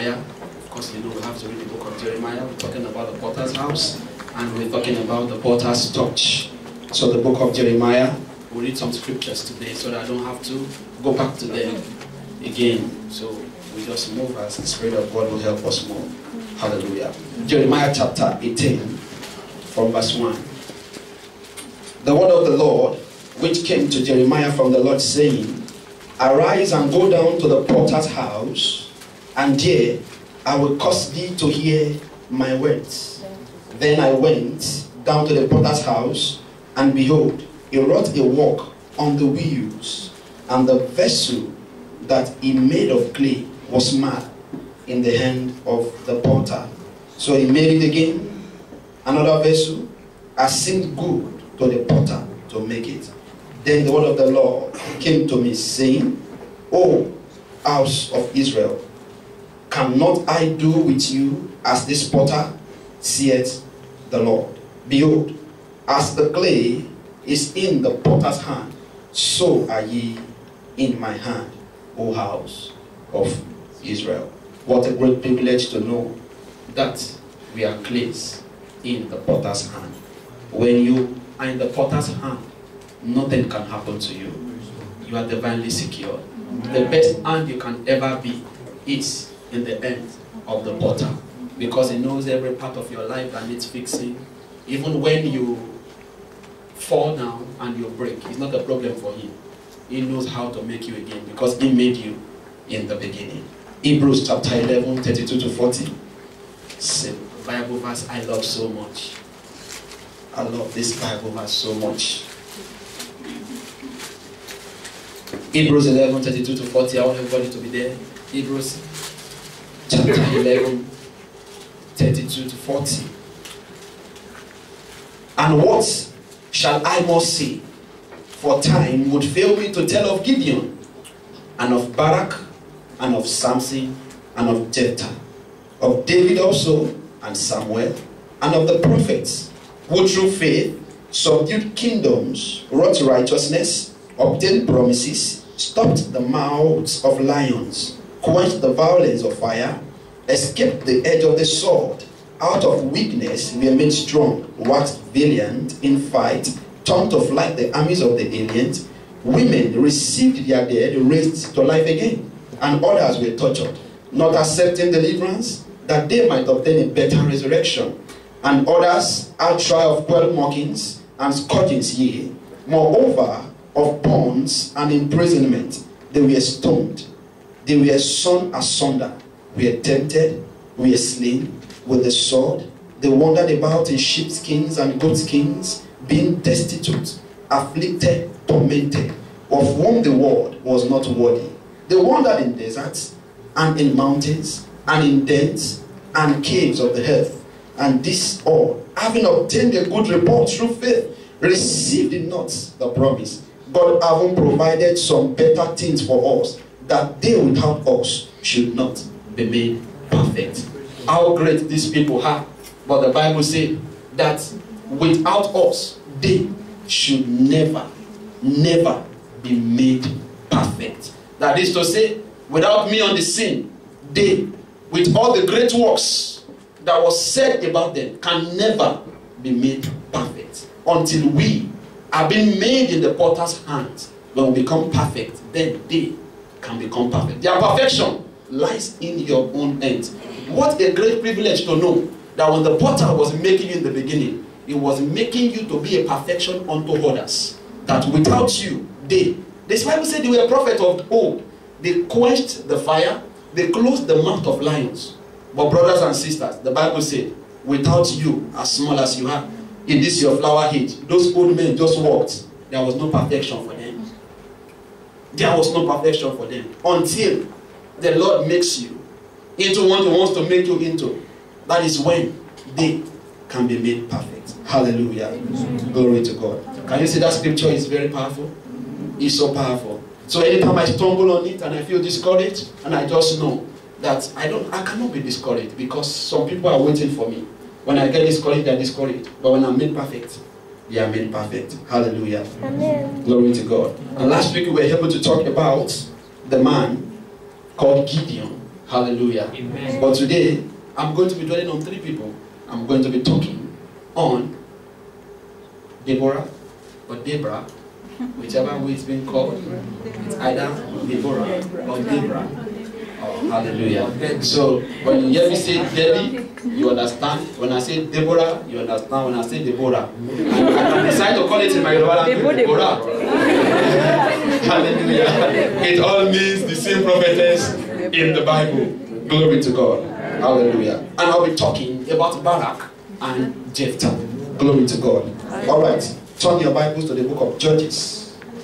Jeremiah. Of course, you know we have to read the book of Jeremiah. We're talking about the potter's house, and we're talking about the potter's touch. So the book of Jeremiah, we'll read some scriptures today so that I don't have to go back to them again. So we just move as the Spirit of God will help us more. Hallelujah. Jeremiah chapter 18 from verse 1. The word of the Lord which came to Jeremiah from the Lord, saying, Arise and go down to the potter's house, and there I will cause thee to hear my words. Then I went down to the potter's house, and behold, he wrought a work on the wheels, and the vessel that he made of clay was marred in the hand of the potter. So he made it again, another vessel, as seemed good to the potter to make it. Then the word of the Lord came to me, saying, O house of Israel, cannot I do with you as this potter, saith the Lord? Behold, as the clay is in the potter's hand, so are ye in my hand, O house of Israel. What a great privilege to know that we are clays in the potter's hand. When you are in the potter's hand, nothing can happen to you. You are divinely secure. The best hand you can ever be is in the hand of the potter, because he knows every part of your life that needs fixing. Even when you fall down and you break, it's not a problem for him. He knows how to make you again, because he made you in the beginning. Hebrews chapter 11, 32 to 40. It's a Bible verse I love so much. I love this Bible verse so much. Hebrews 11, 32 to 40. I want everybody to be there. Hebrews chapter 11, 32 to 40. And what shall I more say? For time would fail me to tell of Gideon, and of Barak, and of Samson, and of Jephthah, of David also, and Samuel, and of the prophets, who through faith subdued kingdoms, wrought righteousness, obtained promises, stopped the mouths of lions, quenched the violence of fire, escaped the edge of the sword, out of weakness were made strong, waxed valiant in fight, turned to flight the armies of the aliens. Women received their dead, raised to life again, and others were tortured, not accepting deliverance, that they might obtain a better resurrection. And others had trial of 12 mockings and scourgings, yea, moreover, of bonds and imprisonment. They were stoned, they were sawn asunder, were tempted, were slain with the sword. They wandered about in sheepskins and goatskins, being destitute, afflicted, tormented, of whom the world was not worthy. They wandered in deserts, and in mountains, and in dens, and caves of the earth. And this all, having obtained a good report through faith, received not the promise. God having provided some better things for us, that they without us should not be made perfect. How great these people are. But the Bible says that without us, they should never, never be made perfect. That is to say, without me on the scene, they, with all the great works that was said about them, can never be made perfect. Until we are being made in the potter's hands, when we become perfect, then they can become perfect. Their perfection lies in your own hands. What a great privilege to know that when the potter was making you in the beginning, he was making you to be a perfection unto others. That without you, this Bible said they were a prophet of old. They quenched the fire, they closed the mouth of lions. But brothers and sisters, the Bible said, without you, as small as you are, in this your flower age, those old men just walked. There was no perfection for them. There was no perfection for them. Until the Lord makes you into what He wants to make you into. That is when they can be made perfect. Hallelujah. Amen. Glory to God. Can you see that scripture is very powerful? It's so powerful. So anytime I stumble on it and I feel discouraged, and I just know that I cannot be discouraged, because some people are waiting for me. When I get discouraged, they're discouraged. But when I'm made perfect, they are made perfect. Hallelujah. Amen. Glory to God. And last week we were able to talk about the man called Gideon. Hallelujah. Amen. But today, I'm going to be dwelling on 3 people. I'm going to be talking on Deborah or Deborah, whichever way it's been called. It's either Deborah or Deborah. Oh, hallelujah. So when you hear me say Debbie, you understand. When I say Deborah, you understand. When I say Deborah, I can decide to call it in my Yoruba language Deborah. Hallelujah. It all means the same prophetess in the Bible. Glory to God. Hallelujah. And I'll be talking about Barak and Jephthah. Glory to God. All right. Turn your Bibles to the book of Judges.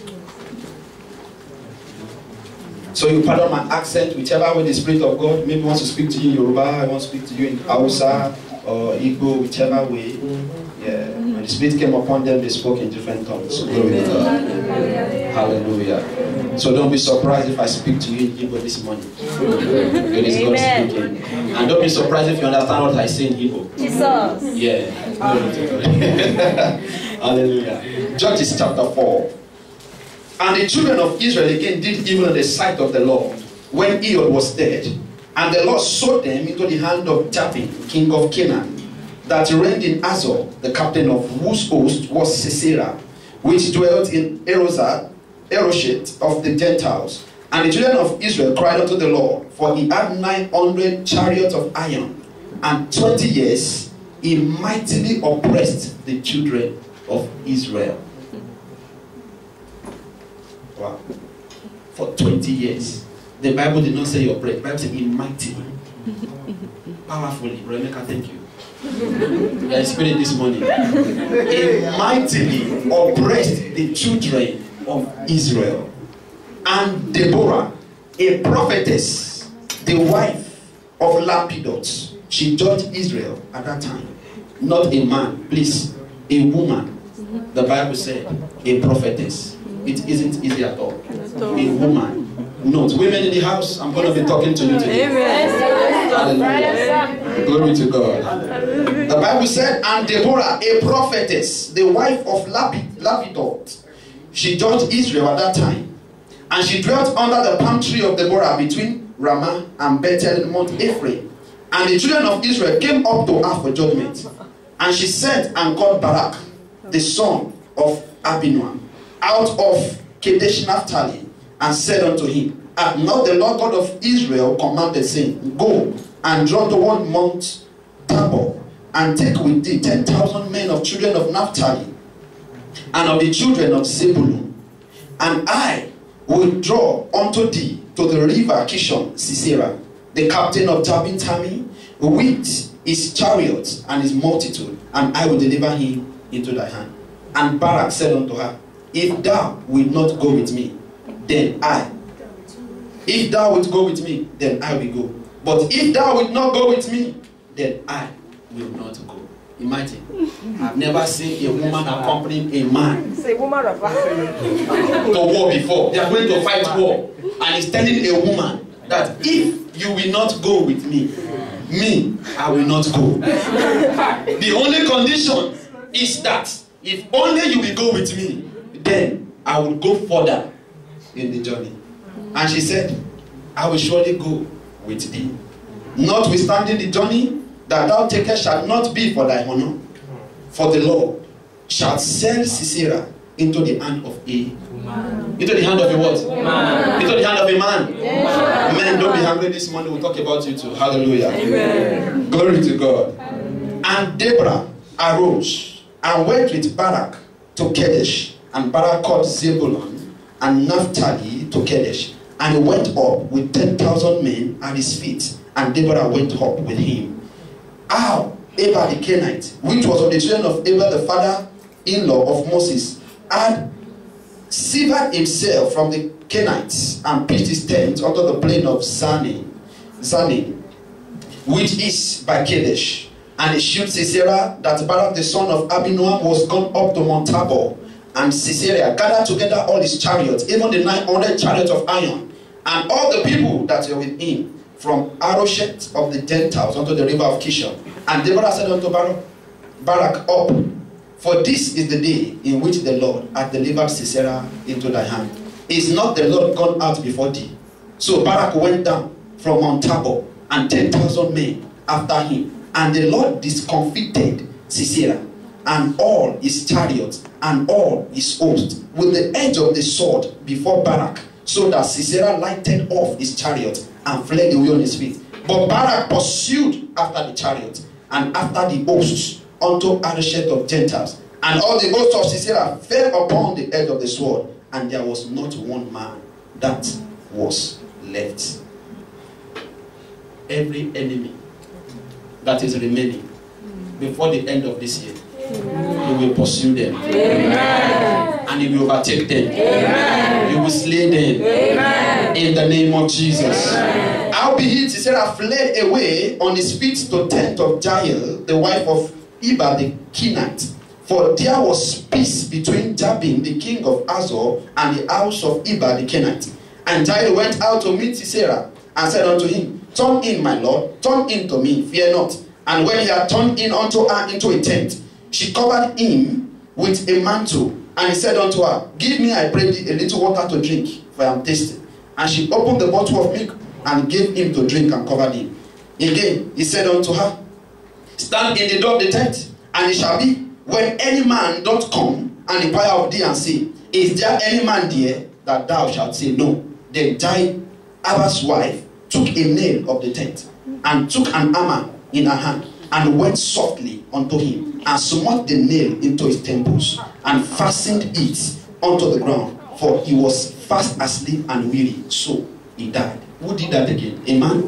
So you pardon my accent, whichever way the Spirit of God maybe wants to speak to you in Yoruba, I want to speak to you in Hausa or Igbo, whichever way. Yeah. When the Spirit came upon them, they spoke in different tongues. So glory to God. Hallelujah. So don't be surprised if I speak to you in Igbo this morning. It is God speaking. And don't be surprised if you understand what I say in Igbo. Jesus. Yeah. Glory to God. Hallelujah. Judges chapter 4. And the children of Israel again did evil in the sight of the Lord when Ehud was dead. And the Lord sold them into the hand of Jabin, king of Canaan, that reigned in Azor, the captain of whose host was Sisera, which dwelt in Eroshet of the Gentiles. And the children of Israel cried unto the Lord, for he had 900 chariots of iron, and 20 years he mightily oppressed the children of Israel. Wow. For 20 years. The Bible did not say he oppressed. The Bible said he mightily. Powerfully. Rebecca, thank you. You are inspired this morning. He mightily oppressed the children of Israel. And Deborah, a prophetess, the wife of Lapidot, she judged Israel at that time. Not a man, please, a woman. The Bible said, a prophetess. It isn't easy at all. A woman. Note, women in the house, I'm going to be talking to you today. Hallelujah. Glory to God. The Bible said, and Deborah, a prophetess, the wife of Lapidot, she judged Israel at that time. And she dwelt under the palm tree of Deborah between Ramah and Bethel in Mount Ephraim. And the children of Israel came up to her for judgment. And she sent and called Barak, the son of Abinoam, out of Kadesh Naphtali, and said unto him, hath not the Lord God of Israel commanded, saying, go and draw toward Mount Tabor, and take with thee 10,000 men of children of Naphtali, and of the children of Zebulun, and I will draw unto thee to the river Kishon Sisera, the captain of Jabin's army, with his chariots and his multitude, and I will deliver him into thy hand. And Barak said unto her, if thou wilt not go with me, then I. If thou wilt go with me, then I will go. But if thou wilt not go with me, then I will not go. Imagine. I've never seen a woman accompanying a man to war before. They are going to fight war. And he's telling a woman that if you will not go with me, I will not go. The only condition is that if only you will go with me, then I will go further in the journey. And she said, I will surely go with thee. Notwithstanding the journey that thou takest shall not be for thy honor, for the Lord shall sell Sisera into the hand of a man. Into the hand of a what? Man. Into the hand of a man. Yeah. Men, don't be hungry this morning. We'll talk about you too. Hallelujah. Amen. Glory to God. Amen. And Deborah arose and went with Barak to Kadesh. And Barak called Zebulun and Naphtali to Kadesh. And he went up with 10,000 men at his feet. And Deborah went up with him. How Abel the Kenite, which was of the children of Abel the father-in-law of Moses, had severed himself from the Kenites and pitched his tent unto the plain of Zanin, which is by Kadesh. And he shewed Sisera that Barak the son of Abinoam was gone up to Mount Tabor. And Sisera gathered together all his chariots, even the 900 chariots of iron, and all the people that were with him, from Aroshet of the Gentiles unto the river of Kishon. And Deborah said unto Barak, up, for this is the day in which the Lord hath delivered Sisera into thy hand. Is not the Lord gone out before thee? So Barak went down from Mount Tabor, and 10,000 men after him. And the Lord discomfited Sisera and all his chariots and all his host with the edge of the sword before Barak, so that Sisera lighted off his chariot and fled away on his feet. But Barak pursued after the chariot and after the hosts unto Harosheth of Gentiles. And all the hosts of Sisera fell upon the edge of the sword, and there was not one man that was left. Every enemy that is remaining before the end of this year, you will pursue them. Amen. And you will overtake them. Amen. You will slay them. Amen. In the name of Jesus. Amen. Howbeit Sisera fled away on his feet to tent of Jael, the wife of Eber the Kenite. For there was peace between Jabin the king of Hazor and the house of Eber the Kenite. And Jael went out to meet Sisera and said unto him, Turn in, my lord, turn in to me, fear not. And when he had turned in unto her into a tent, she covered him with a mantle, and he said unto her, Give me, I pray thee, a little water to drink, for I am thirsty. And she opened the bottle of milk and gave him to drink and covered him. Again he said unto her, Stand in the door of the tent, and it shall be, when any man doth come and inquire of thee and say, Is there any man there? That thou shalt say, No. Then Jairus' wife took a nail of the tent, and took an hammer in her hand, and went softly unto him, and smote the nail into his temples, and fastened it unto the ground, for he was fast asleep and weary, so he died. Who did that again? A man?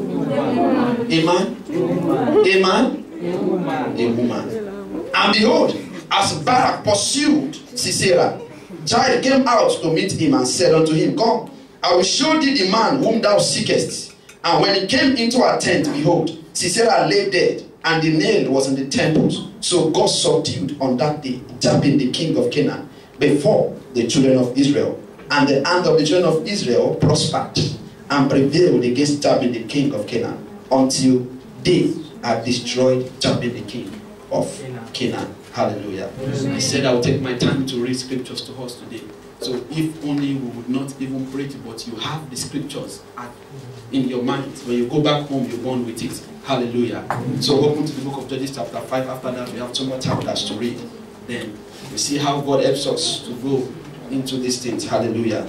A man? A man? A woman. And behold, as Barak pursued Sisera, Jael came out to meet him and said unto him, Come, I will show thee the man whom thou seekest. And when he came into her tent, behold, Sisera lay dead, and the nail was in the temples. So God subdued on that day Jabin the king of Canaan before the children of Israel. And the hand of the children of Israel prospered and prevailed against Jabin the king of Canaan, until they had destroyed Jabin the king of Canaan. Hallelujah. I said I will take my time to read scriptures to us today. So if only we would not even pray it, but you have the scriptures in your mind. When you go back home, you're born with it. Hallelujah. So open to the book of Judges chapter 5. After that, we have 2 more chapters to read. Then we see how God helps us to go into these things. Hallelujah.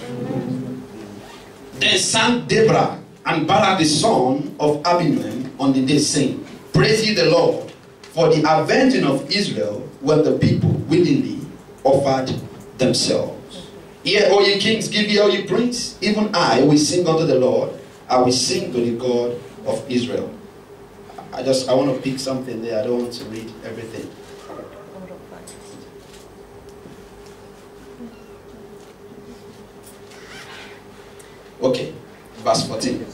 Then sang Deborah and Barak the son of Abinoam on the day, saying, Praise ye the Lord, for the avenging of Israel, when the people willingly offered themselves. Hear, O ye kings, give ye, O ye princes, even I will sing unto the Lord, I will sing to the God of Israel. I want to pick something there. I don't want to read everything. Okay, verse 14.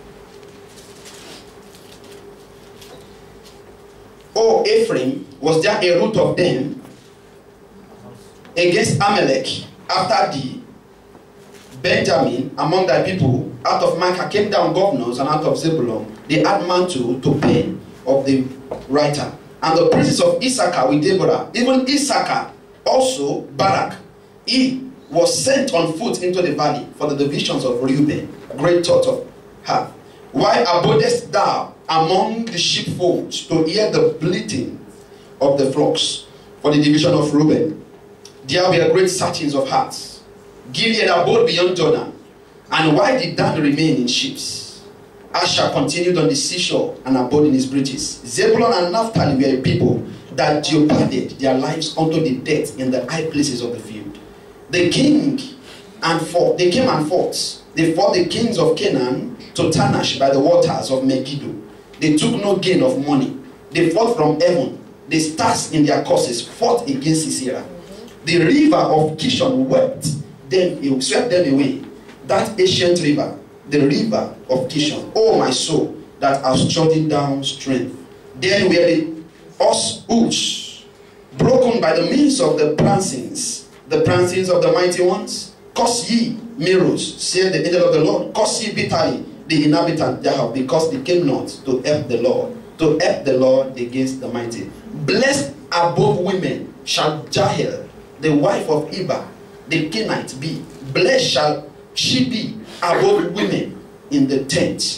O Ephraim, was there a root of them against Amalek after thee? Benjamin, among thy people, out of Micah came down governors, and out of Zebulun they had mantle to pen of the writer. And the princes of Issachar with Deborah, even Issachar also Barak, he was sent on foot into the valley for the divisions of Reuben, great thought of her. Why abodest thou among the sheepfolds to hear the bleating of the flocks for the division of Reuben? There were great searchings of hearts. Gilead abode beyond Jordan. And why did Dan remain in ships? Asher continued on the seashore and abode in his bridges. Zebulun and Naphtali were a people that jeoparded their lives unto the death in the high places of the field. They came and fought. They fought the kings of Canaan to Tanash by the waters of Megiddo. They took no gain of money. They fought from heaven. The stars in their courses fought against Sisera. The river of Kishon wept them, it swept them away. That ancient river, the river of Kishon, oh my soul, that has trodden down strength. Then were the hoofs broken by the means of the prancings of the mighty ones. Curse ye, Meroz, said the angel of the Lord. Curse ye bitterly, the inhabitant thereof, because they came not to help the Lord against the mighty. Blessed above women shall Jael, the wife of Eber, the Kenite, be. Blessed shall she be above women in the tent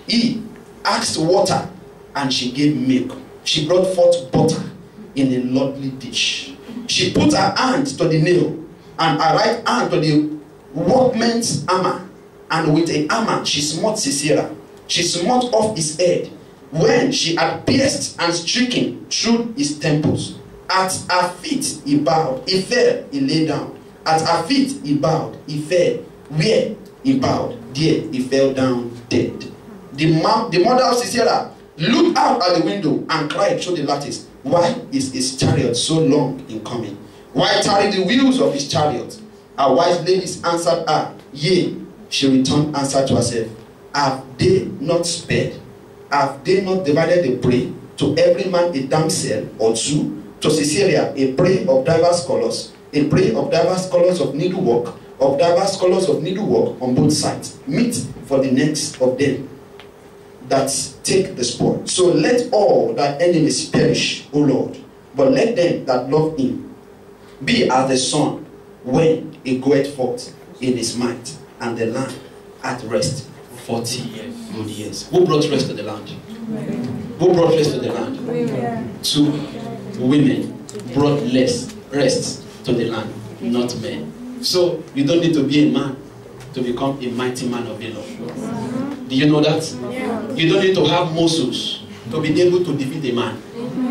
He asked water, and she gave milk. She brought forth butter in a lordly dish. She put her hand to the nail, and her right hand to the workman's hammer, and with a hammer she smote Sisera. She smote off his head, when she had pierced and stricken through his temples. At her feet he bowed, he fell, he lay down. At her feet he bowed, he fell. Where he bowed, there he fell down dead. The mother of Sisera looked out at the window and cried through the lattice, why is his chariot so long in coming? Why tarry the wheels of his chariot? Her wise ladies answered her, yea. She returned answer to herself, have they not spared? Have they not divided the prey? To every man a damsel or two, to Sisera a prey of diverse colors, a prey of diverse colors of needlework, on both sides, meat for the necks of them that take the spoil. So let all thy enemies perish, O Lord, but let them that love him be as the sun when he goeth forth in his might, and the land at rest 40 good years. Who brought rest to the land? Who brought rest to the land? Two women brought rest to the land, not men. So you don't need to be a man to become a mighty man of valor. Do you know that? You don't need to have muscles to be able to defeat a man.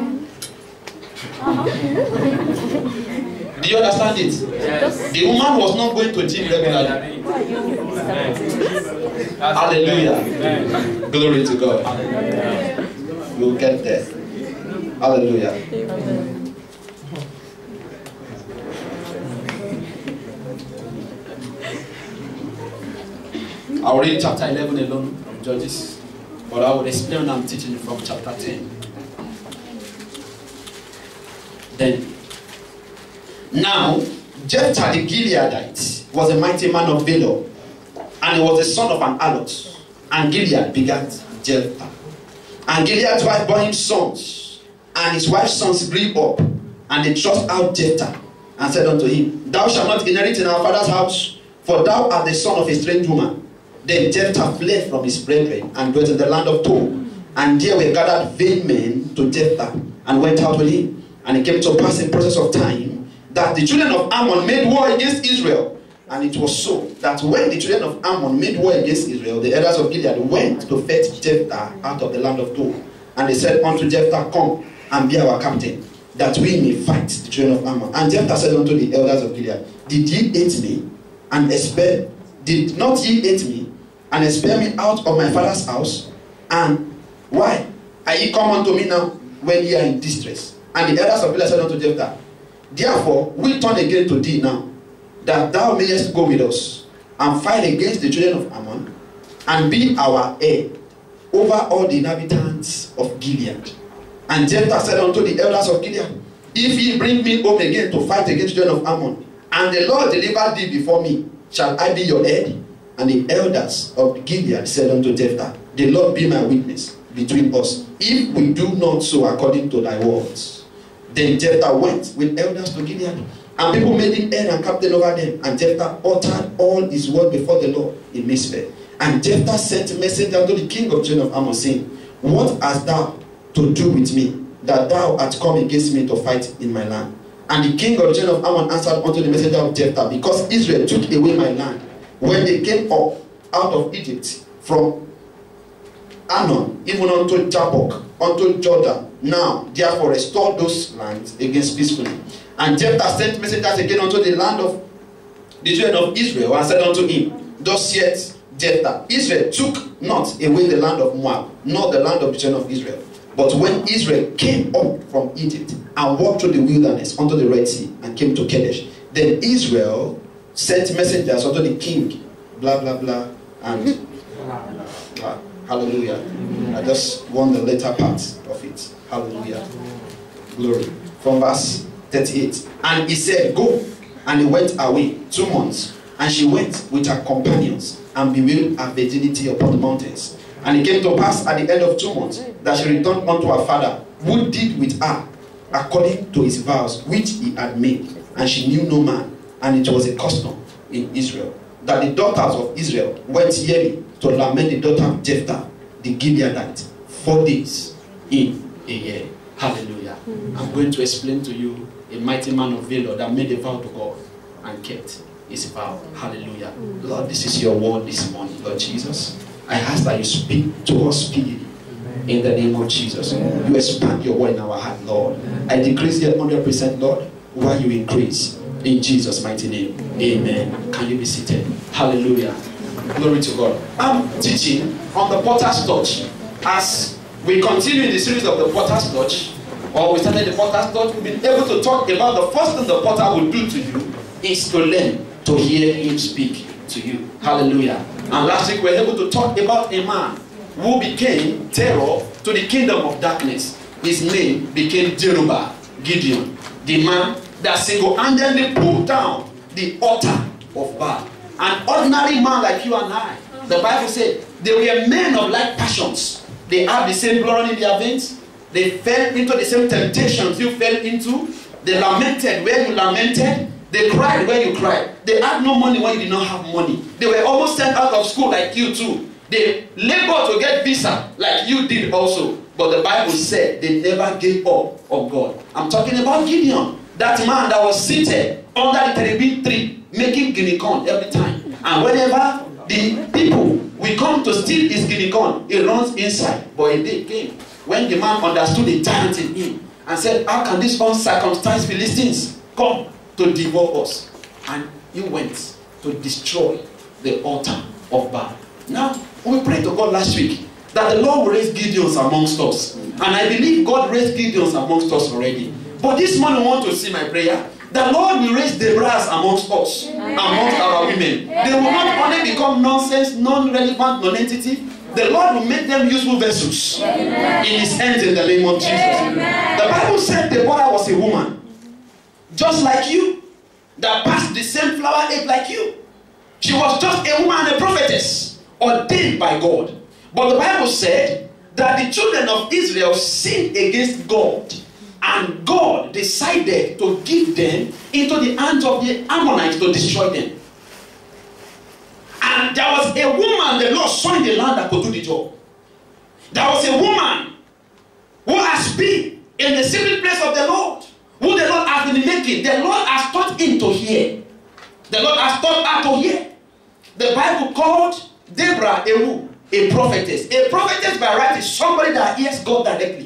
Do you understand it? Yes. The woman was not going to gym regularly. Hallelujah. Amen. Glory to God. Hallelujah. We'll get there. Hallelujah. Amen. I'll read chapter 11 alone from Judges, but I will explain I'm teaching from chapter 10. Then, now, Jephthah the Gileadite was a mighty man of valor, and he was the son of an harlot, and Gilead begat Jephthah. And Gilead's wife bore him sons, and his wife's sons grew up, and they thrust out Jephthah, and said unto him, thou shalt not inherit in our father's house, for thou art the son of a strange woman. Then Jephthah fled from his brethren, and dwelt in the land of Tob, and there were gathered vain men to Jephthah, and went out with him. And it came to pass in process of time, that the children of Ammon made war against Israel. And it was so that when the children of Ammon made war against Israel, the elders of Gilead went to fetch Jephthah out of the land of Tob. And they said unto Jephthah, come and be our captain, that we may fight the children of Ammon. And Jephthah said unto the elders of Gilead, did not ye hate me and expel me out of my father's house? And why are ye come unto me now when ye are in distress? And the elders of Gilead said unto Jephthah, therefore we turn again to thee now, that thou mayest go with us, and fight against the children of Ammon, and be our head over all the inhabitants of Gilead. And Jephthah said unto the elders of Gilead, if ye bring me home again to fight against the children of Ammon, and the Lord deliver thee before me, shall I be your head? And the elders of Gilead said unto Jephthah, the Lord be my witness between us, if we do not so according to thy words. Then Jephthah went with elders to Gilead, and people made him head and captain over them. And Jephthah uttered all his word before the Lord in Mizpeh. And Jephthah sent a message unto the king of children of Ammon, saying, what hast thou to do with me, that thou art come against me to fight in my land? And the king of children of Ammon answered unto the messenger of Jephthah, because Israel took away my land when they came up out of Egypt from Arnon, even unto Jabbok, unto Jordan. Now, therefore, restore those lands against peacefully. And Jephthah sent messengers again unto the land of the children of Israel, and said unto him, thus saith Jephthah, Israel took not away the land of Moab, nor the land of the children of Israel. But when Israel came up from Egypt, and walked through the wilderness unto the Red Sea, and came to Kadesh, then Israel sent messengers unto the king, blah, blah, blah, and hallelujah. I just want the later part of it. Hallelujah. Glory. From verse 38. And he said, go. And he went away 2 months. And she went with her companions, and bewailed her virginity upon the mountains. And it came to pass at the end of 2 months, that she returned unto her father, who did with her according to his vows which he had made. And she knew no man. And it was a custom in Israel, that the daughters of Israel went yearly to lament the daughter of Jephthah, the Gileadite 4 days in a year. Hallelujah. I'm going to explain to you a mighty man of valor that made a vow to God and kept his vow. Hallelujah. Lord, this is your word this morning, Lord Jesus. I ask that you speak to us speedily in the name of Jesus. You expand your word in our heart, Lord. I decrease here 100%, Lord, while you increase. In Jesus' mighty name. Amen. Can you be seated? Hallelujah. Glory to God. I'm teaching on the Potter's Touch. As we continue in the series of the Potter's Touch, or we started the Potter's Touch, we've been able to talk about the first thing the Potter will do to you is to learn to hear him speak to you. Hallelujah. And last week we were able to talk about a man who became terror to the kingdom of darkness. His name became Jerubbaal, Gideon, the man that single-handedly pulled down the altar of Baal. An ordinary man like you and I. The Bible said they were men of like passions. They have the same blood in their veins. They fell into the same temptations you fell into. They lamented where you lamented. They cried where you cried. They had no money when you did not have money. They were almost sent out of school like you too. They labored to get visa like you did also. But the Bible said they never gave up on God. I'm talking about Gideon. That man that was seated under the terebinth tree making guinea corn every time. And whenever the people will come to steal his guinea corn, he runs inside. But a day came when the man understood the giant in him and said, how can these uncircumcised Philistines come to devour us? And he went to destroy the altar of Baal. Now, we prayed to God last week that the Lord will raise Gideons amongst us. And I believe God raised Gideons amongst us already. But this morning I want to see my prayer. The Lord will raise Deborahs amongst us, amongst our women. They will not only become nonsense, non-relevant, non-entity. The Lord will make them useful vessels in his hands in the name of Jesus. The Bible said Deborah was a woman just like you, that passed the same flower age like you. She was just a woman and a prophetess ordained by God. But the Bible said that the children of Israel sinned against God, and God decided to give them into the hands of the Ammonites to destroy them. And there was a woman the Lord saw in the land that could do the job. There was a woman who has been in the secret place of the Lord, who the Lord has been making. The Lord has taught him to hear. The Lord has taught her to hear. The Bible called Deborah a prophetess. A prophetess by right is somebody that hears God directly.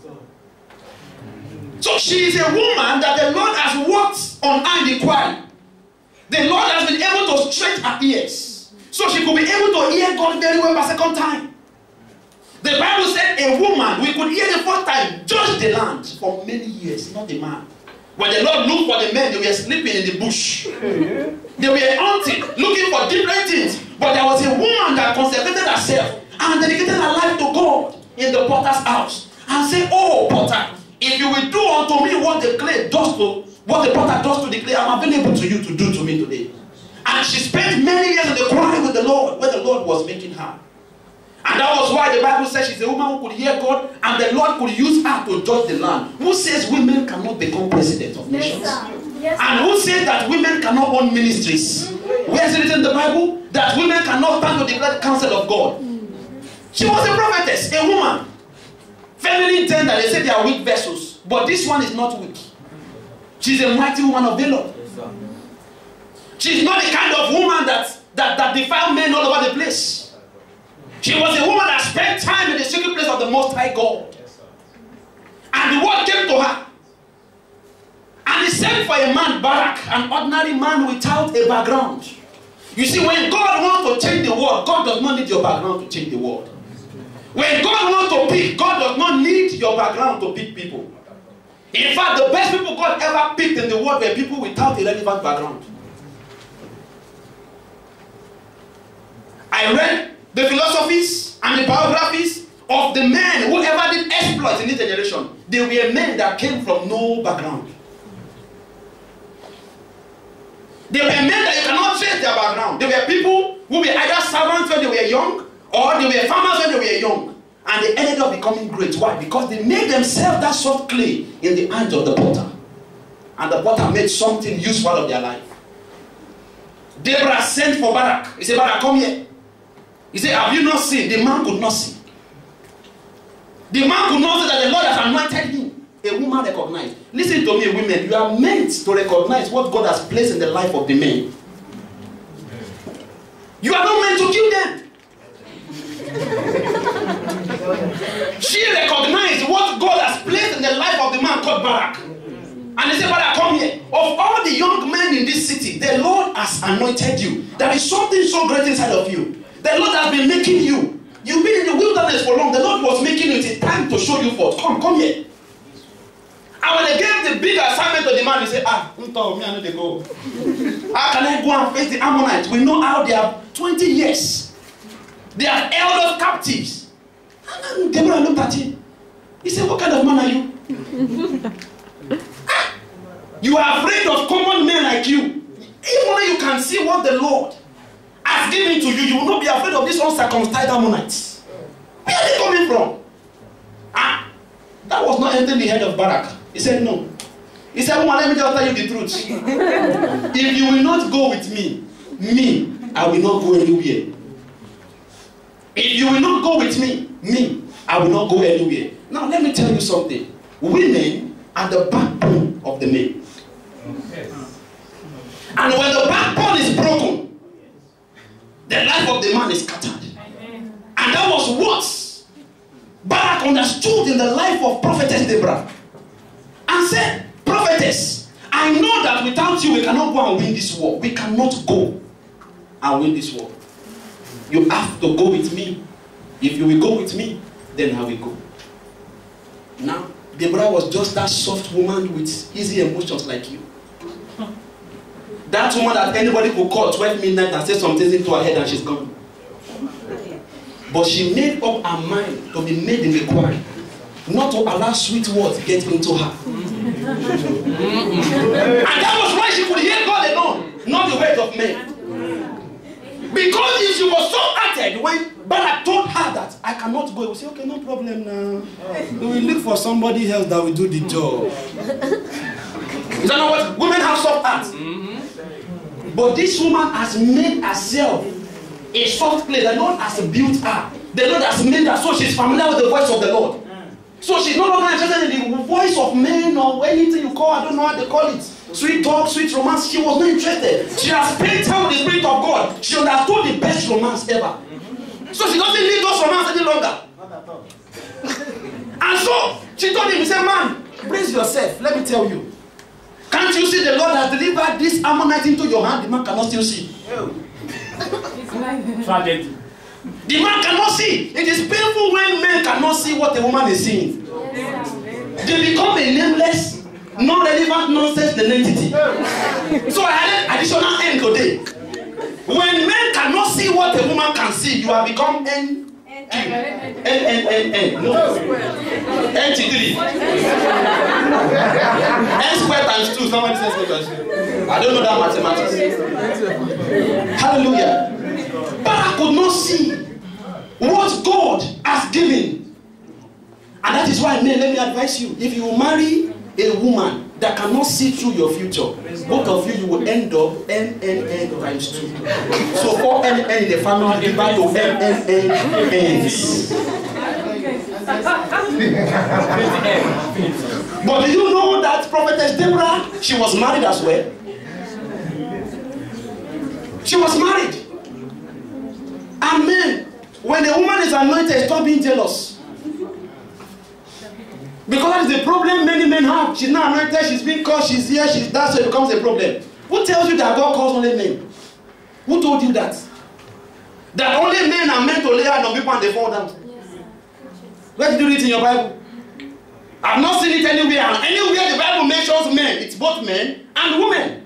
So she is a woman that the Lord has worked on her in the choir. The Lord has been able to stretch her ears, so she could be able to hear God very well a second time. The Bible said a woman, we could hear the first time, judge the land for many years, not a man. When the Lord looked for the men, they were sleeping in the bush. They were hunting, looking for different things. But there was a woman that consecrated herself and dedicated her life to God in the potter's house. And said, oh, potter, if you will do unto me what the clay does to, what the potter does to the clay, I'm available to you to do to me today. And she spent many years in the choir with the Lord, where the Lord was making her. And that was why the Bible says she's a woman who could hear God, and the Lord could use her to judge the land. Who says women cannot become president of nations? Yes, and who says that women cannot own ministries? Where is it written in the Bible that women cannot stand to declare the counsel of God? She was a prophetess, a woman. Feminine gender, they say they are weak vessels. But this one is not weak. She's a mighty woman of valor. She's not the kind of woman that defile men all over the place. She was a woman that spent time in the secret place of the Most High God. And the word came to her. And he sent for a man, Barak, an ordinary man without a background. You see, when God wants to change the world, God does not need your background to change the world. When God wants to pick, God does not need your background to pick people. In fact, the best people God ever picked in the world were people without a relevant background. I read the philosophies and the biographies of the men who ever did exploits in this generation. They were men that came from no background. They were men that you cannot trace their background. They were people who were either servants when they were young, or they were farmers when they were young. And they ended up becoming great. Why? Because they made themselves that soft clay in the hands of the potter. And the potter made something useful of their life. Deborah sent for Barak. He said, Barak, come here. He said, have you not seen? The man could not see. The man could not say that the Lord has anointed him. A woman recognized. Listen to me, women. You are meant to recognize what God has placed in the life of the men. You are not meant to kill them. She recognized what God has placed in the life of the man called Barak. And he said, Barak, come here. Of all the young men in this city, the Lord has anointed you. There is something so great inside of you. The Lord has been making you. You've been in the wilderness for long. The Lord was making you. It's time to show you forth. Come here. And when they gave the big assignment to the man, he said, me, I know they go. How can I go and face the Ammonites? We know how they have 20 years. They are held us captives. And Deborah looked at him. He said, what kind of man are you? You are afraid of common men like you. Even when you can see what the Lord has given to you, you will not be afraid of these uncircumcised Ammonites. Where are they coming from? That was not entering the head of Barak. He said, no. He said, woman, let me just tell you the truth. If you will not go with me, I will not go anywhere. If you will not go with me, I will not go anywhere. Now, let me tell you something. Women are the backbone of the men. And when the backbone is broken, the life of the man is scattered. And that was what Barak understood in the life of prophetess Deborah. And said, prophetess, I know that without you we cannot go and win this war. We cannot go and win this war. You have to go with me. If you will go with me, then I will go. Now, Deborah was just that soft woman with easy emotions like you. That woman that anybody could call 12 midnight and say something into her head and she's gone. But she made up her mind to be made in the quarry, not to allow sweet words get into her. And that was why she could hear God alone, not the words of men. Because if she was so hearted, when Barak told her that I cannot go, he would say, okay, no problem now. We will look for somebody else that will do the job. You know what? Women have soft hearts. But this woman has made herself a soft place. The Lord has built her. The Lord has made her so she's familiar with the voice of the Lord. So she's no longer interested in the voice of men or anything you call, I don't know how they call it. Sweet talk, sweet romance. She was not interested. She has spent time with the Spirit of God. She understood the best romance ever. So she doesn't need those romance any longer. And so she told him, he said, man, brace yourself. Let me tell you. Can't you see the Lord has delivered this Ammonite into your hand? The man cannot still see. Tragedy. The man cannot see. It is painful when men cannot see what a woman is seeing. They become a nameless, non-relevant nonsense entity. So I had an additional N today. When men cannot see what a woman can see, you have become N. No. N3. N squared times 2. Somebody says squared times 2. I don't know that mathematics. Hallelujah. But I could not see what God has given. And that is why, men, let me advise you. If you marry a woman that cannot see through your future, both of you will end up N times 2. So 4 N in the family divide to N. But do you know that prophetess Deborah, she was married as well? She was married. Amen. When a woman is anointed, stop being jealous. Because that is the problem many men have. She's not anointed, she's being called, she's here, she's that, so it becomes a problem. Who tells you that God calls only men? Who told you that? That only men are meant to lay hands on people and they fall down. Where did you read it in your Bible? I've not seen it anywhere. And anywhere the Bible mentions men, it's both men and women.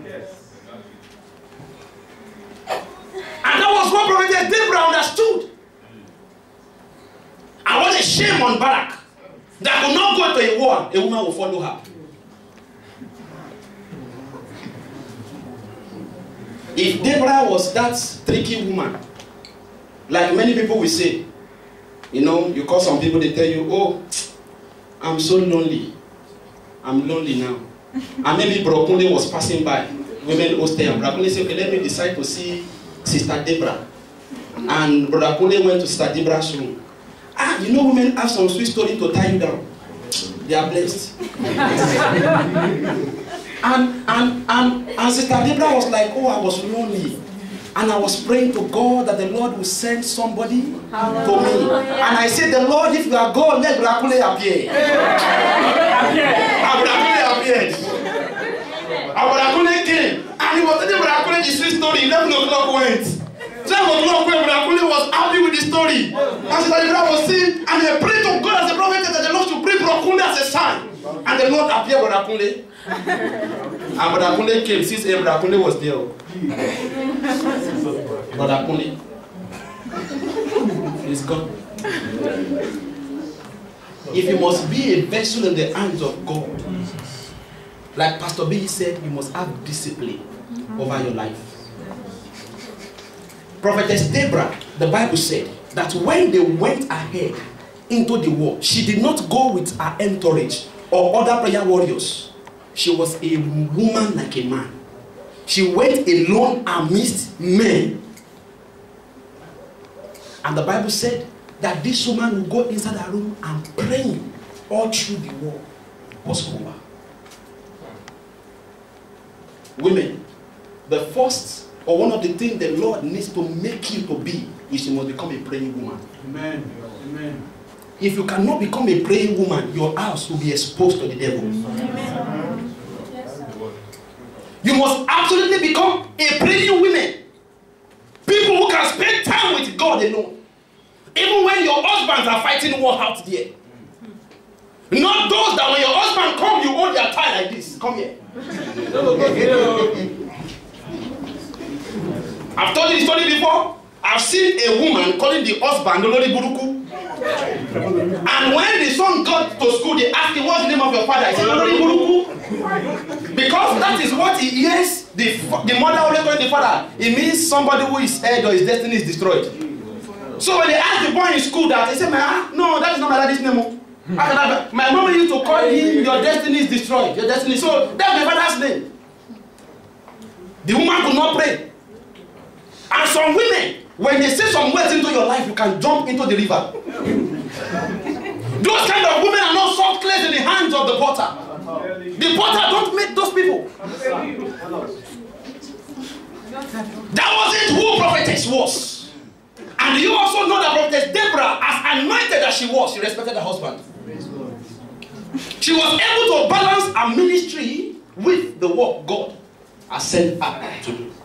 And that was what prophetess Deborah understood. And what a shame on Barak that could not go to a war, a woman will follow her. If Deborah was that tricky woman, like many people will say, you know, you call some people, they tell you, oh, I'm so lonely. I'm lonely now. And maybe Brokunle was passing by. Women hosted and Brokunle said, okay, let me decide to see Sister Deborah. And Brother Kunle went to Sister Deborah's room. You know women have some sweet story to tie you down. They are blessed. and Sister Deborah was like, oh, I was lonely. And I was praying to God that the Lord will send somebody to me. And I said, the Lord, if you are God, let Brakule appear. Brakule appeared. Brakule came. And he was telling Brakule the sweet story. 11 o'clock went. 12 o'clock when Brakule was happy with the story. And Sister Deborah was saying, and they prayed to God as a prophet that the Lord should bring Brakule as a sign. And the Lord appeared Brakule. And Brakule came. Since Brakule was there. Brother Kuni is gone. If you must be a vessel in the hands of God, like Pastor B said, you must have discipline over your life. Prophetess Deborah, the Bible said that when they went ahead into the war, she did not go with her entourage or other prayer warriors. She was a woman like a man. She went alone amidst men. And the Bible said that this woman would go inside her room and pray all through the war was over. Women, the first or one of the things the Lord needs to make you to be is you must become a praying woman. Amen. Amen. If you cannot become a praying woman, your house will be exposed to the devil. Amen. You must absolutely become a praying woman. People who can spend time with God alone. Even when your husbands are fighting war out there. Not those that when your husband comes, you hold their tie like this. Come here. I've told you the story before. I've seen a woman calling the husband Olori Buruku. And when the son got to school, they asked him, what's the name of your father? He said, Olori Buruku. Because that is what he hears. The mother always calling the father. It means somebody who is head or his destiny is destroyed. So when they asked the boy in school that, he said, no, that is not my daddy's name. My mama used to call him, your destiny is destroyed. Your destiny. So that's my father's name. The woman could not pray. And some women, when they say some words into your life, you can jump into the river. Those kind of women are not soft clays in the hands of the potter. The potter don't make those people. That wasn't who prophetess was. And you also know that prophetess Deborah, as anointed as she was, she respected her husband. She was able to balance her ministry with the work God has sent her to do.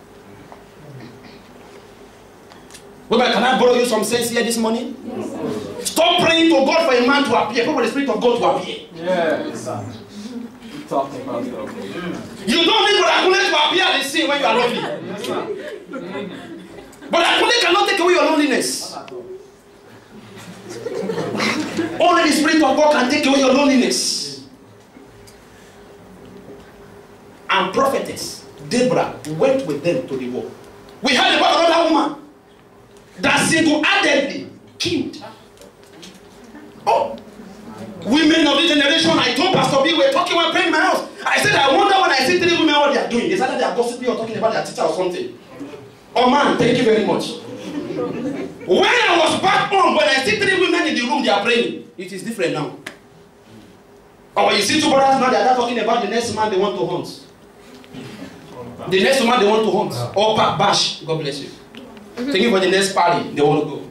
Women, can I borrow you some sense here this morning? Yes. Stop praying to God for a man to appear. Pray for the Spirit of God to appear. Yes, sir. Talking about it. You don't need Brakule to appear at the scene when you are lonely. Yes, but Brakule cannot take away your loneliness. Only the Spirit of God can take away your loneliness. And prophetess Deborah went with them to the war. We heard about another woman that single-handedly killed. Oh, women of this generation, I told Pastor B, we were talking when praying in my house. I said, I wonder when I see 3 women what they are doing. It's either they are gossiping or talking about their teacher or something. Oh man, thank you very much. When I was back home, when I see 3 women in the room, they are praying. It is different now. Or when you see 2 brothers now, they are talking about the next man they want to hunt. The next man they want to hunt. Or bash. God bless you. Thinking for the next party, they want to go.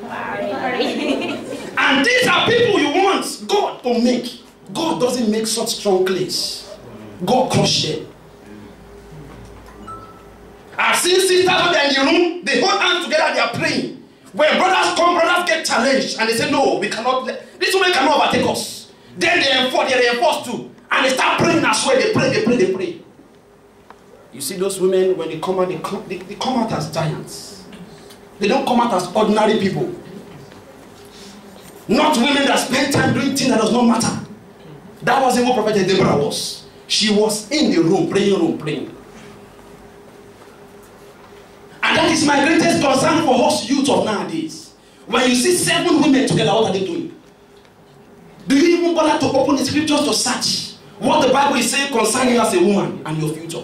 And these are people you want God to make. God doesn't make such strong clays. God crush them. I've seen sisters when they're in the room, they hold hands together, they are praying. When brothers come, brothers get challenged, and they say, no, we cannot, this woman cannot overtake us. Then they reinforce too. And they start praying as well. They pray. You see those women, when they come out, they come out as giants. They don't come out as ordinary people. Not women that spend time doing things that does not matter. That wasn't what Prophet Deborah was. She was in the room, praying. And that is my greatest concern for us youth of nowadays. When you see 7 women together, what are they doing? Do you even bother to open the scriptures to search what the Bible is saying concerning you as a woman and your future?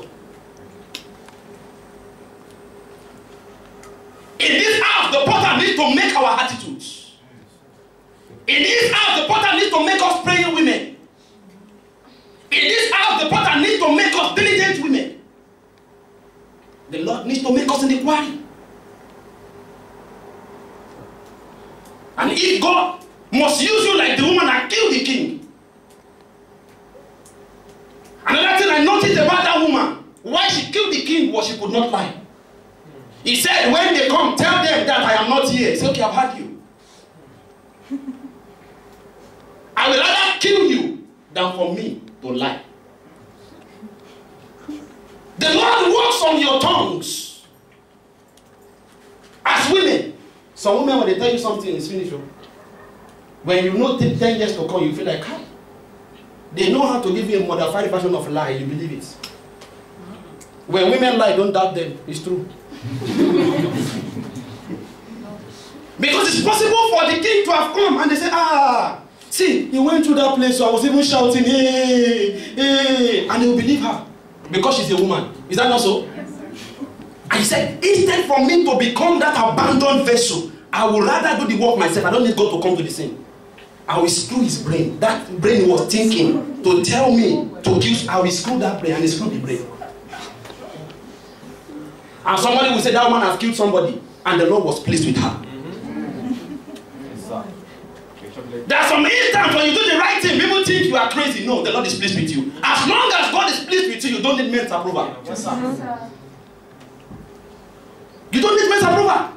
In this house, the potter needs to make our attitudes. In this house, the potter needs to make us praying women. In this house, the potter needs to make us diligent women. The Lord needs to make us in the quarry. And if God must use you like the woman that killed the king. Another thing I noticed about that woman, why she killed the king was she could not lie. He said, when they come, tell them that I am not here. He said, okay, I've had you. I will rather kill you than for me to lie. The Lord works on your tongues. As women, some women, when they tell you something, it's finished. When you know 10 years to come, you feel like, hi. They know how to give you a modified version of lie, you believe it. When women lie, don't doubt them. It's true. Because it's possible for the king to have come and they say, see, he went through that place, so I was even shouting, hey, hey, and they will believe her because she's a woman. Is that not so? Yes, sir. And he said, instead for me to become that abandoned vessel, I would rather do the work myself. I don't need God to come to the scene. I will screw his brain. That brain was thinking to tell me to kill. I will screw that brain and he screw the brain. And somebody will say that woman has killed somebody, and the Lord was pleased with her. There are some instances when you do the right thing, people think you are crazy. No, the Lord is pleased with you. As long as God is pleased with you, you don't need men's approval. Yes, sir. You don't need men's approval.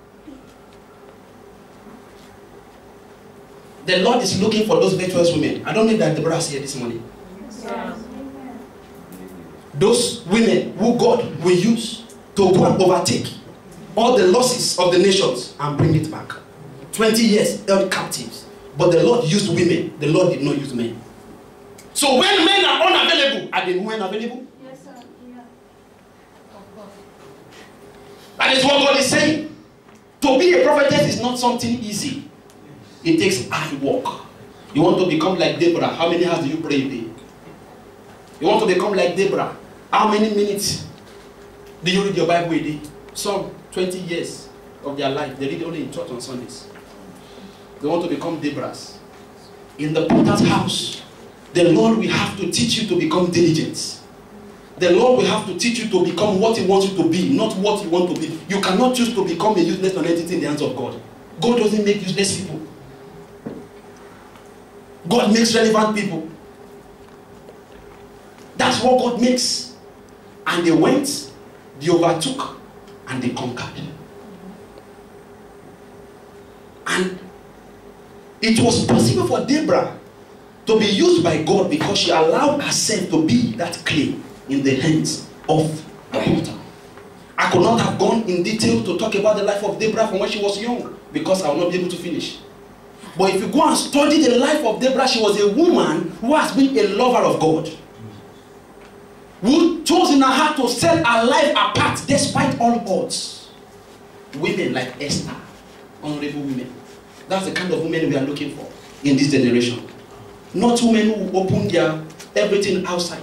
The Lord is looking for those virtuous women. I don't need that Deborah here this morning. Yes. Those women who God will use to go and overtake all the losses of the nations and bring it back. 20 years held captives. But the Lord used women. The Lord did not use men. So when men are unavailable, are the women available? Yes, sir. Yeah. Of course. That is what God is saying. To be a prophetess is not something easy. It takes hard work. You want to become like Deborah. How many hours do you pray a day? You want to become like Deborah. How many minutes do you read your Bible a day? Some 20 years of their life, they read only in church on Sundays. They want to become Deborahs. In the potter's house, the Lord will have to teach you to become diligent. The Lord will have to teach you to become what He wants you to be, not what you want to be. You cannot choose to become a useless non-entity in the hands of God. God doesn't make useless people. God makes relevant people. That's what God makes. And they went, they overtook, and they conquered. And it was possible for Deborah to be used by God because she allowed herself to be that clay in the hands of the potter. I could not have gone in detail to talk about the life of Deborah from when she was young because I will not be able to finish. But if you go and study the life of Deborah, she was a woman who has been a lover of God, who chose in her heart to set her life apart despite all odds. Women like Esther, honorable women. That's the kind of women we are looking for in this generation. Not women who open their everything outside.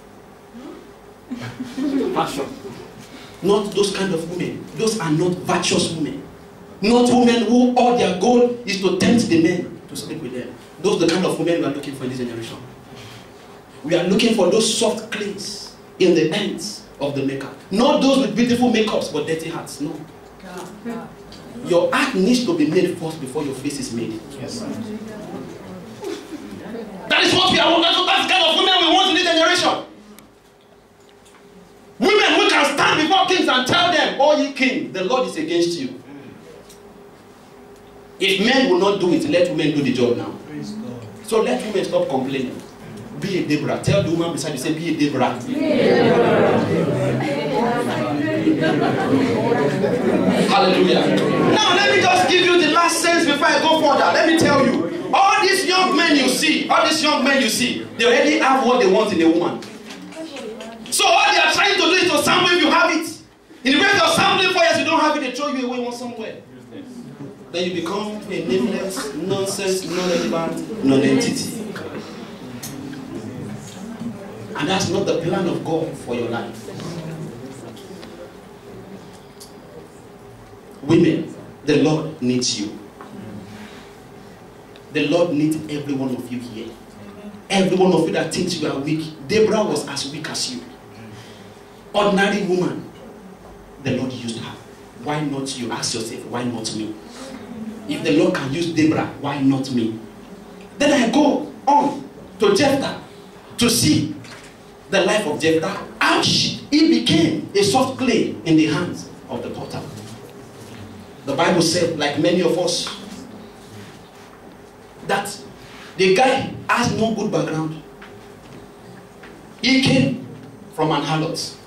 Passion. Not those kind of women. Those are not virtuous women. Not women who all their goal is to tempt the men to sleep with them. Those are the kind of women we are looking for in this generation. We are looking for those soft clays in the hands of the maker. Not those with beautiful makeups but dirty hearts. No. Your heart needs to be made first before your face is made. Yes, sir. That is what we are. That's the kind of women we want in this generation. Women who can stand before kings and tell them, "Oh, ye king, the Lord is against you." If men will not do it, let women do the job now. So let women stop complaining. Be a Deborah. Tell the woman beside you, say, be a Deborah. Hallelujah. Now let me just give you the last sense before I go further. Let me tell you, all these young men you see, they already have what they want in a woman. So all they are trying to do is to sample if you have it. In the rest of sampling 4 years, you don't have it, they throw you away once somewhere. Then you become a nameless, nonsense, non-relevant, non-entity. And that's not the plan of God for your life. Women, the Lord needs you. The Lord needs every one of you here. Every one of you that thinks you are weak. Deborah was as weak as you. Ordinary woman. The Lord used her. Why not you? Ask yourself, why not me? If the Lord can use Deborah, why not me? Then I go on to Jephthah to see the life of Jephthah. How he became a soft clay in the hands of the potter. The Bible said, like many of us, that the guy has no good background. He came from an harlot.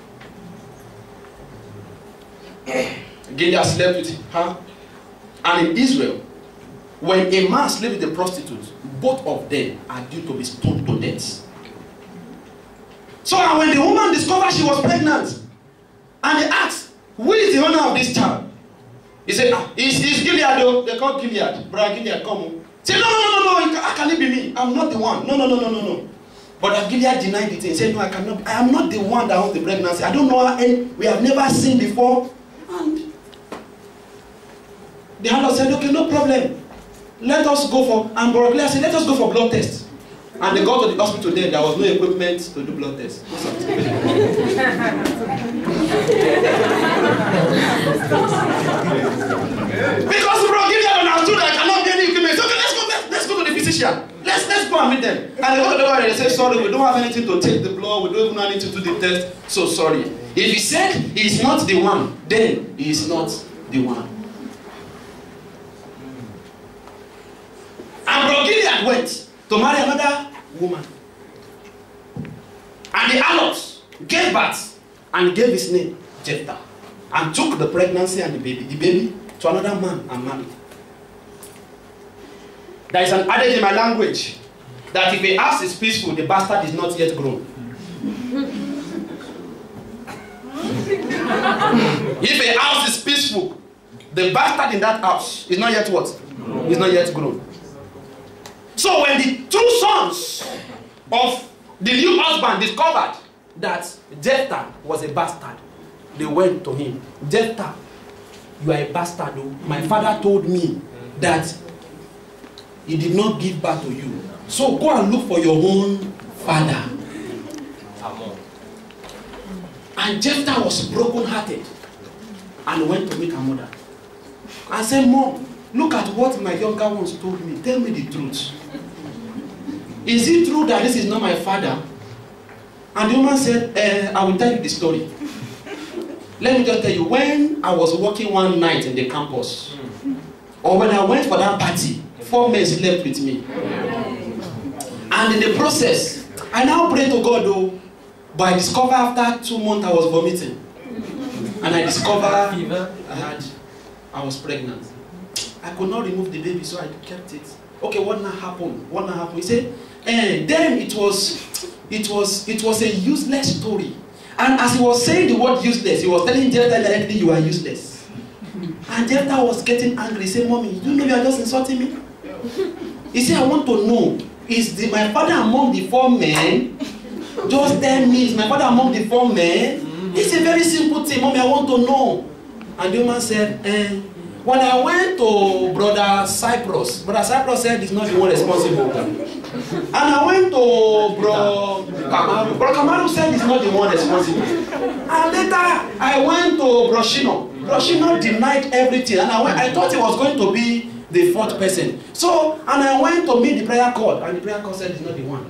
Gilead slept with her. And in Israel, when a man sleeps with a prostitute, both of them are due to be stoned to death. So when the woman discovered she was pregnant, and they asked, who is the owner of this child? He said, it's Gilead though. They call Gilead. Brother Gilead, come on. He said, no. How can it be me? I'm not the one. No. But Gilead denied it. He said, no, I cannot. I am not the one that owns the pregnancy. I don't know how we have never seen before. And the handler said, okay, no problem. Let us go for, and Brother Gilead said, let us go for blood test. And they got to the hospital there was no equipment to do blood tests. Because Brother Gilead understood that I cannot get any equipment. So okay, let's go to the physician. Let's go and meet them. And they go to the doctor and they say, sorry, we don't have anything to take the blood, we don't even have anything to do the test. So sorry. If he said he is not the one, then he is not the one. And Brother Gilead went to marry another woman. And the harlot gave birth and gave his name Jephthah, and took the pregnancy and the baby to another man and married. There is an adage in my language that if a house is peaceful, the bastard is not yet grown. If a house is peaceful, the bastard in that house is not yet what? Is not yet grown. So when the two sons of the new husband discovered that Jephthah was a bastard, they went to him. Jephthah, you are a bastard. My father told me that he did not give birth to you. So go and look for your own father. And Jephthah was broken-hearted and went to meet her mother. I said, Mom, look at what my younger ones told me. Tell me the truth. Is it true that this is not my father? And the woman said, I will tell you the story. Let me just tell you, when I was working one night in the campus, or when I went for that party, 4 men slept with me. And in the process, I now pray to God though, but I discovered after 2 months I was vomiting. And I discovered I was pregnant. I could not remove the baby, so I kept it. Okay, what now happened? He said, then it was a useless story. And as he was saying the word useless, he was telling Jephthah directly, you are useless. And Jephthah was getting angry. He said, Mommy, you know you are just insulting me? He said, I want to know, is my father among the 4 men? Just tell me, is my father among the 4 men? It's a very simple thing, Mommy, I want to know. And the woman said, when I went to Brother Cyprus said he's not the one responsible. And I went to Brother Kamaru. Brother Kamaru said he's not the one responsible. And later I went to Bro Shino. Bro Shino denied everything. And I thought he was going to be the 4th person. So, and I went to meet the prayer court. And the prayer court said he's not the one.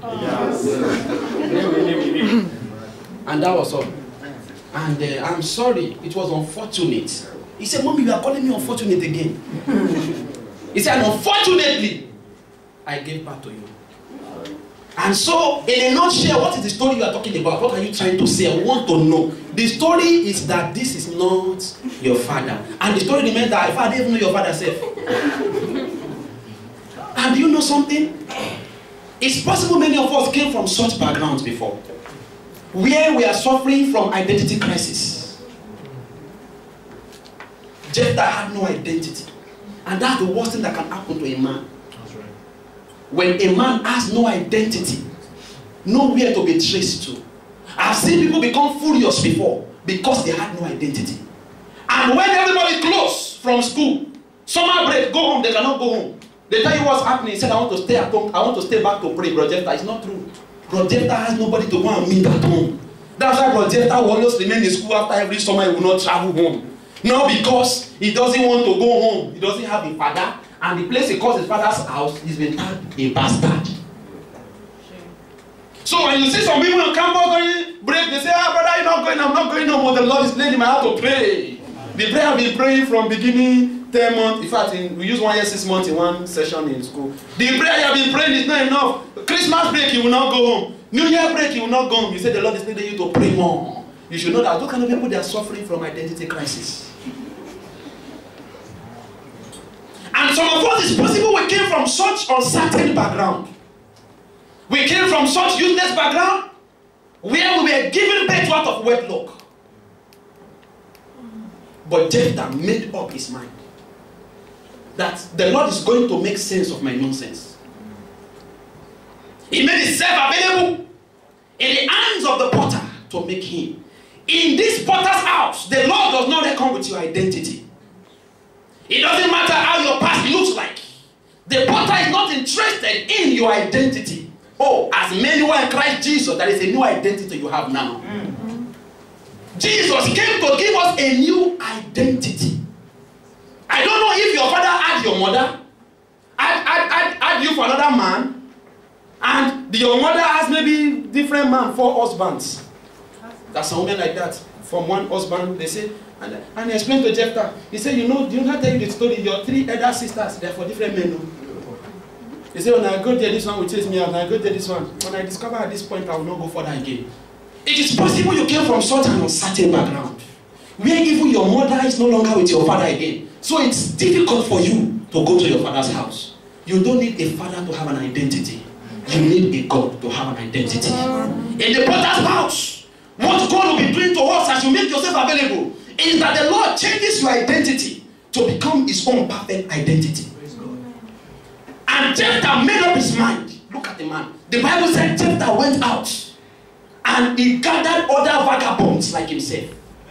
And that was all. And I'm sorry, it was unfortunate. He said, Mommy, you are calling me unfortunate again. He said, unfortunately, I gave birth to you. And so, in a nutshell, what is the story you are talking about? What are you trying to say? I want to know. The story is that this is not your father. And the story remains that if I didn't even know your father self. And do you know something? It's possible many of us came from such backgrounds before, where we are suffering from identity crisis. Jephthah had no identity. And that's the worst thing that can happen to a man. That's right. When a man has no identity, nowhere to be traced to. I've seen people become furious before because they had no identity. And when everybody close from school, summer break, go home, they cannot go home. They tell you what's happening. He said, I want to stay at home. I want to stay back to pray. Bro Jephthah, it's not true. Bro Jephthah has nobody to go and meet at home. That's why Bro Jephthah will always remain in school after every summer. He will not travel home. Not because he doesn't want to go home. He doesn't have a father. And the place he calls his father's house is been tagged a bastard. So when you see some people on campus going break, they say, brother, you're not going, I'm not going no more. The Lord is leading my heart to pray. The prayer I've been praying from beginning 10 months. In fact, we use 1 year, 6 months in one session in school. The prayer I've been praying is not enough. Christmas break, you will not go home. New Year break, you will not go home. You say the Lord is leading you to pray more. You should know that those kind of people, they are suffering from identity crisis. And some of us, it's possible we came from such uncertain background. We came from such useless background where we were given birth out of wedlock. But Jephthah made up his mind that the Lord is going to make sense of my nonsense. He made himself available in the hands of the potter to make him. In this potter's house, the Lord does not reckon with your identity. It doesn't matter how your past looks like. The potter is not interested in your identity. Oh, as many who are in Christ Jesus, there is a new identity you have now. Jesus came to give us a new identity. I don't know if your father had your mother, had you for another man, and your mother has maybe different man, 4 husbands. There's some women like that. From one husband, they say, and he explained to Jephthah, he said, you know, do you not tell you the story? Your 3 elder sisters, they're for different men. No? He said, when I go there, this one will chase me out. When I go there, this one. When I discover at this point, I will not go further again. It is possible you came from such an uncertain background, where even your mother is no longer with your father again. So it's difficult for you to go to your father's house. You don't need a father to have an identity. You need a God to have an identity. In the potter's house, what God will be doing to us as you make yourself available is that the Lord changes your identity to become his own perfect identity. And Jephthah made up his mind. Look at the man. The Bible said Jephthah went out and he gathered other vagabonds like himself.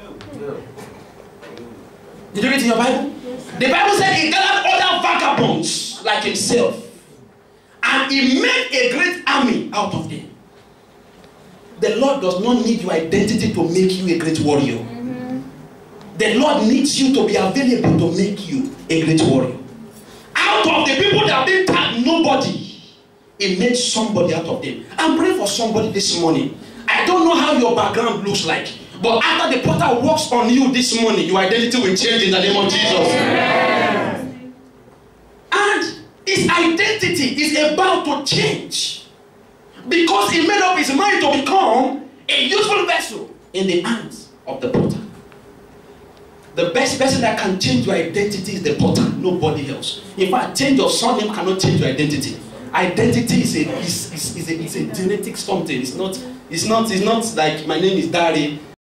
Did you read in your Bible? The Bible said he gathered other vagabonds like himself. And he made a great army out of them. The Lord does not need your identity to make you a great warrior. The Lord needs you to be available to make you a great warrior. Out of the people that didn't have nobody, he made somebody out of them. I'm praying for somebody this morning. I don't know how your background looks like, but after the potter works on you this morning, your identity will change in the name of Jesus. Yes. And his identity is about to change because he made up his mind to become a useful vessel in the hands of the potter. The best person that can change your identity is the potter, nobody else. In fact, change of surname cannot change your identity. Identity is a genetic something. It's not like my name is Dari